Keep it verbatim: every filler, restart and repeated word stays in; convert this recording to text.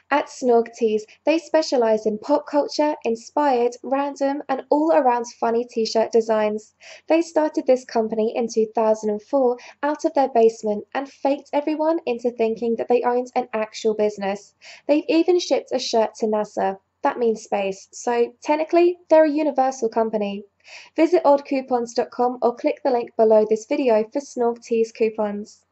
At Snorg Tees, they specialize in pop culture, inspired, random, and all around funny t shirt designs. They started this company in two thousand four out of their basement and faked everyone into thinking that they owned an actual business. They've even shipped a shirt to NASA. That means space, so technically, they're a universal company. Visit odd coupons dot com or click the link below this video for Snorg Tees coupons.